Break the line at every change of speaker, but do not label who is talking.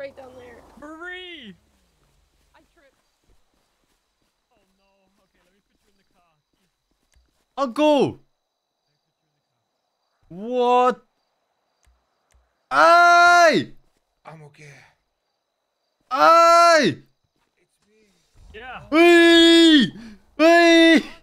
right down there.
Marie!
I tripped.
Oh no. Okay, let me put you in the car.
I'll go. What? Aye!
I'm okay.
Aye!
It's me.
Yeah.
Hey! Hey!